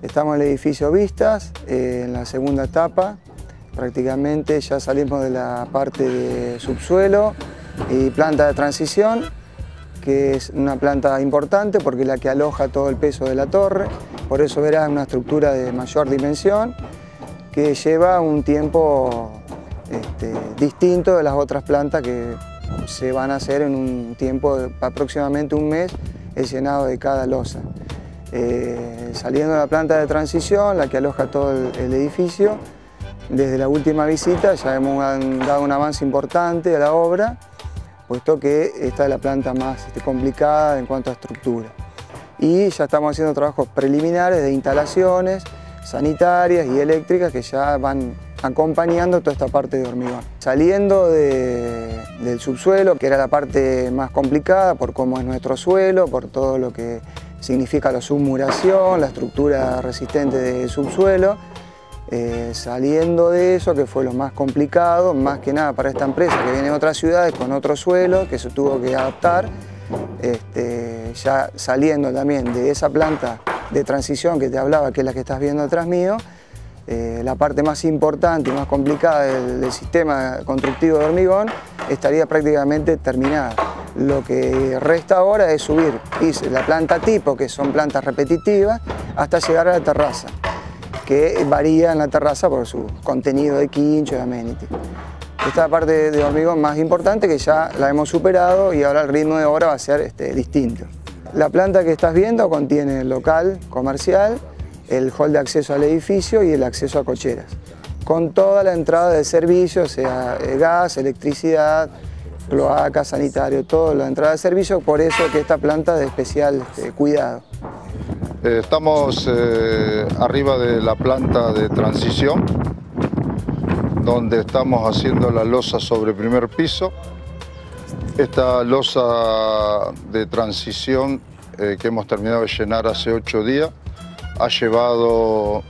Estamos en el edificio Vistas, en la segunda etapa. Prácticamente ya salimos de la parte de subsuelo y planta de transición, que es una planta importante porque es la que aloja todo el peso de la torre. Por eso verás una estructura de mayor dimensión que lleva un tiempo distinto de las otras plantas que se van a hacer en un tiempo de aproximadamente un mes el llenado de cada losa. Saliendo de la planta de transición, la que aloja todo el edificio, desde la última visita ya hemos dado un avance importante a la obra, puesto que esta es la planta más complicada en cuanto a estructura. Y ya estamos haciendo trabajos preliminares de instalaciones sanitarias y eléctricas que ya van acompañando toda esta parte de hormigón. Saliendo del subsuelo, que era la parte más complicada por cómo es nuestro suelo, por todo lo que significa la submuración, la estructura resistente del subsuelo, saliendo de eso, que fue lo más complicado, más que nada para esta empresa que viene de otras ciudades con otro suelo, que se tuvo que adaptar, ya saliendo también de esa planta de transición que te hablaba, que es la que estás viendo atrás mío, la parte más importante y más complicada del sistema constructivo de hormigón estaría prácticamente terminada. Lo que resta ahora es subir la planta tipo, que son plantas repetitivas, hasta llegar a la terraza, que varía en la terraza por su contenido de quincho y amenity. Esta es la parte de hormigón más importante que ya la hemos superado y ahora el ritmo de obra va a ser distinto. La planta que estás viendo contiene el local comercial, el hall de acceso al edificio y el acceso a cocheras, con toda la entrada de servicio, sea gas, electricidad, cloaca, sanitario, toda la entrada de servicio, por eso que esta planta es de especial cuidado. Estamos arriba de la planta de transición, donde estamos haciendo la losa sobre primer piso. Esta losa de transición que hemos terminado de llenar hace 8 días, ha llevado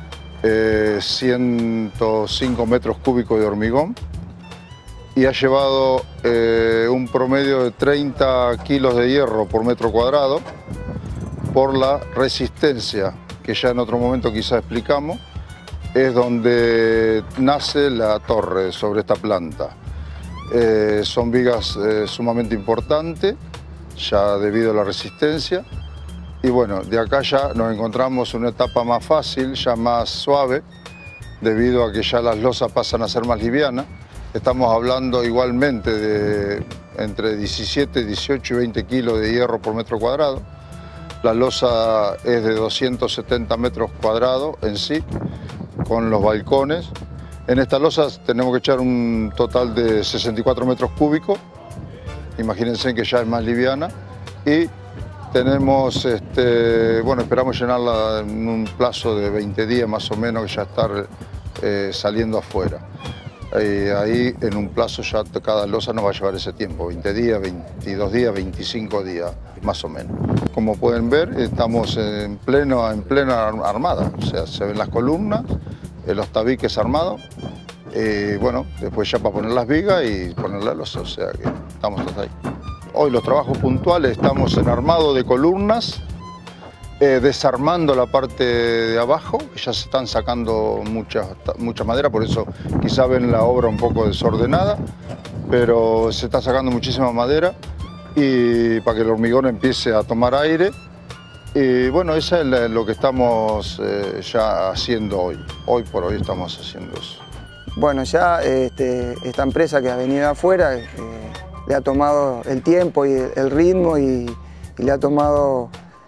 105 metros cúbicos de hormigón y ha llevado un promedio de 30 kilos de hierro por metro cuadrado por la resistencia, que ya en otro momento quizá explicamos, es donde nace la torre sobre esta planta. Son vigas sumamente importantes, ya debido a la resistencia. Y bueno, de acá ya nos encontramos en una etapa más fácil, ya más suave, debido a que ya las losas pasan a ser más livianas. Estamos hablando igualmente de entre 17, 18 y 20 kilos de hierro por metro cuadrado. La losa es de 270 metros cuadrados en sí, con los balcones. En estas losas tenemos que echar un total de 64 metros cúbicos. Imagínense que ya es más liviana. Y tenemos, bueno, esperamos llenarla en un plazo de 20 días más o menos, ya estar saliendo afuera. Ahí en un plazo ya cada losa nos va a llevar ese tiempo, 20 días, 22 días, 25 días más o menos. Como pueden ver, estamos en plena armada, o sea, se ven las columnas, los tabiques armados, y bueno, después ya para poner las vigas y poner la losa, o sea que estamos hasta ahí. Hoy los trabajos puntuales estamos en armado de columnas, desarmando la parte de abajo, que ya se están sacando mucha madera, por eso quizá ven la obra un poco desordenada, pero se está sacando muchísima madera y para que el hormigón empiece a tomar aire. Y bueno, eso es lo que estamos ya haciendo hoy. Hoy por hoy estamos haciendo eso. Bueno, ya esta empresa que ha venido afuera le ha tomado el tiempo y el ritmo y le ha tomado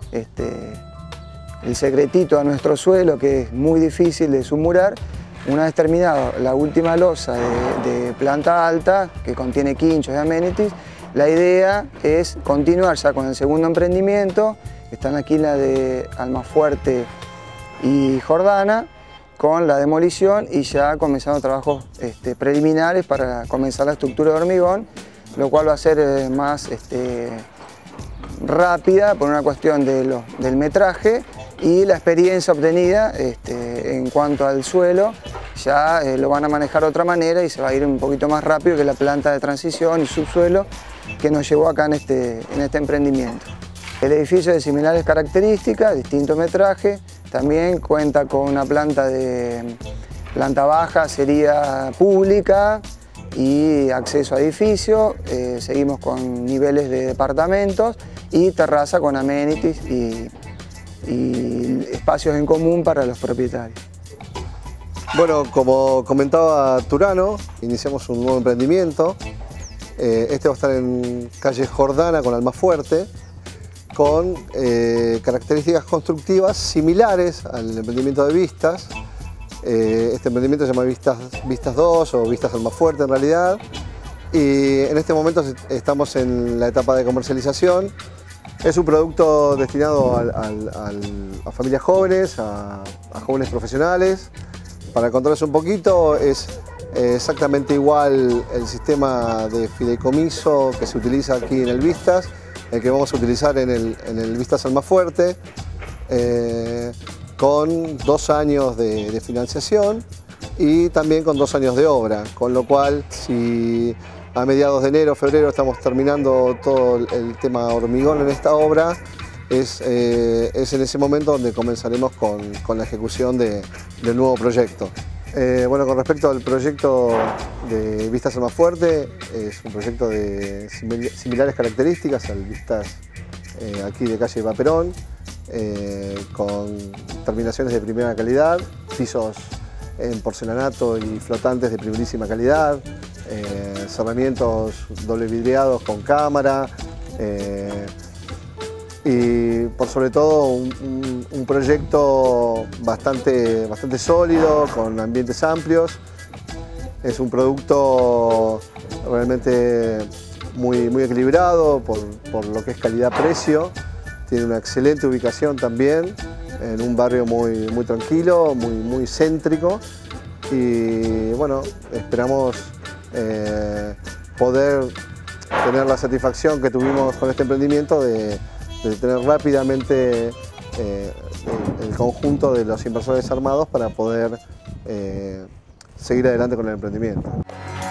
el secretito a nuestro suelo, que es muy difícil de submurar. Una vez terminado la última losa de planta alta, que contiene quinchos y amenities, la idea es continuar ya con el segundo emprendimiento. Están aquí la de Almafuerte y Jordana, con la demolición y ya comenzando trabajos preliminares para comenzar la estructura de hormigón, lo cual va a ser más rápida por una cuestión del metraje y la experiencia obtenida en cuanto al suelo. Ya lo van a manejar de otra manera y se va a ir un poquito más rápido que la planta de transición y subsuelo que nos llevó acá en este emprendimiento. El edificio es de similares características, distinto metraje, También cuenta con una planta baja, sería pública y acceso a edificio. Seguimos con niveles de departamentos y terraza con amenities y espacios en común para los propietarios. Bueno, como comentaba Turano, iniciamos un nuevo emprendimiento. Este va a estar en calle Jordana con Almafuerte, con características constructivas similares al emprendimiento de Vistas. Este emprendimiento se llama Vistas 2 o Vistas Almafuerte en realidad. Y en este momento estamos en la etapa de comercialización. Es un producto destinado a familias jóvenes, a jóvenes profesionales. Para contarles un poquito, es exactamente igual el sistema de fideicomiso que se utiliza aquí en el Vistas, el que vamos a utilizar en el Vistas Almafuerte, con 2 años de financiación y también con 2 años de obra, con lo cual si a mediados de enero, febrero estamos terminando todo el tema hormigón en esta obra, es en ese momento donde comenzaremos con la ejecución del nuevo proyecto. Bueno, con respecto al proyecto de Vistas Almafuerte, es un proyecto de similares características al Vistas aquí de calle Vaperón, con terminaciones de primera calidad, pisos en porcelanato y flotantes de primerísima calidad, cerramientos doble vidriados con cámara, y por sobre todo un proyecto bastante sólido, con ambientes amplios. Es un producto realmente muy equilibrado por lo que es calidad-precio. Tiene una excelente ubicación también, en un barrio muy tranquilo, muy céntrico. Y bueno, esperamos poder tener la satisfacción que tuvimos con este emprendimiento de tener rápidamente el conjunto de los inversores armados para poder seguir adelante con el emprendimiento.